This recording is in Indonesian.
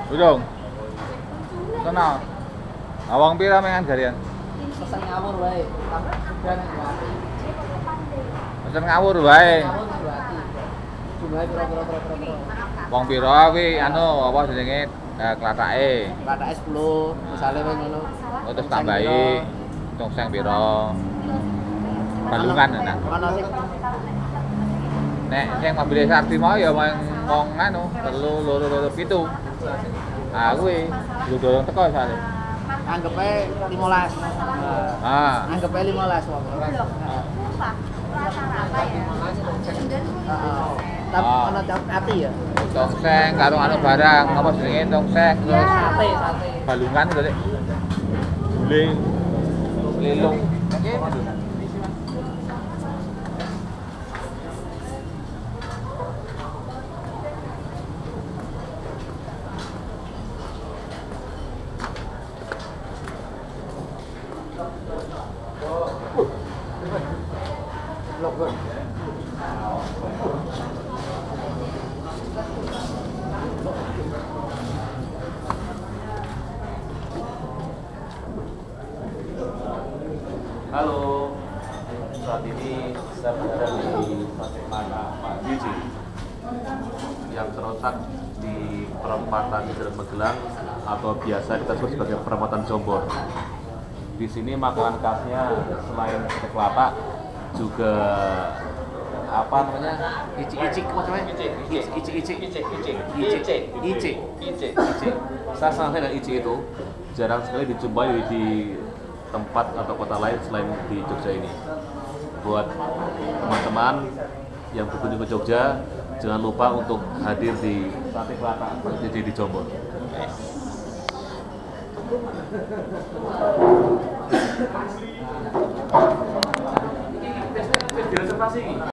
Urung. Kenal. Awang pira mengan garian? Pesan ngawur wae. Tapi sudah nek Guwati. Pesen ngawur wae. Ngawur nek Guwati. Jumlahe pira. Wong pira kuwi anu apa jenenge klatake. Klatake 10, misale wae ngono. Oh, terus tambahi tongseng pira. Balungan nang. Ono sing Nek sing mobil Sakti mau ya mong anu 3 loro 7. Ah kuwi lu dorong teko sale. anggepe 15. Ah. Anggepe 15 wong. Tapi ono ati ya. Tongseng karo anu barang apa jenenge tongseng terus Sate. balungan lho Dik. Guling lelung. Oke. Halo, saat ini saya berada di mana Pak Yuji yang terletak di perempatan Jalan Magelang atau biasa kita sebut sebagai perempatan Jombor. Di sini makanan khasnya selain sate kelapa juga apa namanya icik macamnya icik. Saya sangat dengan icik itu jarang sekali dijumpai di tempat atau kota lain selain di Jogja ini. Buat teman-teman yang berkunjung ke Jogja, jangan lupa untuk hadir di Sate Kelapa di Jombor. Ini reservasi.